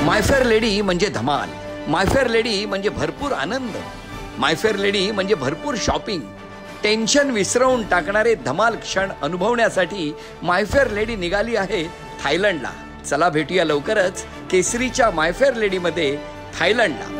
माय fair lady म्हणजे धमाल, माय fair lady म्हणजे भरपूर आनंद, माय फेअर लेडी म्हणजे भरपूर शॉपिंग. टेन्शन विसरवून टाकणारे धमाल क्षण अनुभवण्यासाठी माय फेअर लेडी निघाली आहे थायलंडला. चला भेटूया लवकरच केसरीच्या माय फेअर लेडीमध्ये थायलंडला.